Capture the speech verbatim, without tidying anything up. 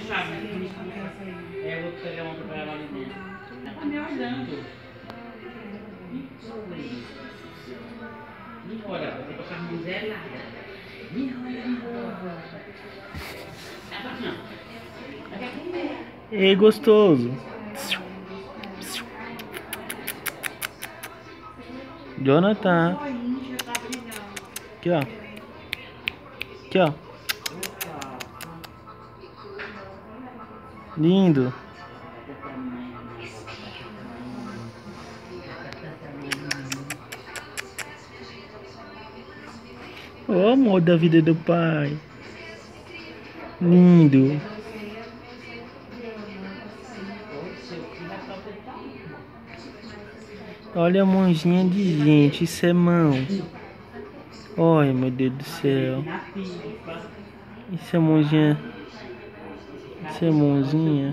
chave. É, eu vou pegar uma pra ela ali dentro. Ela tá me olhando. Me olha, eu vou passar miséria. Me olha, me olha. É pra não. Ei, gostoso. Jonathan. Aqui, ó. Aqui, ó. Lindo. O amor da vida do pai. Lindo. Olha a mãozinha de gente. Isso é mão. Olha, meu Deus do céu. Isso é mãozinha. Isso é mãozinha.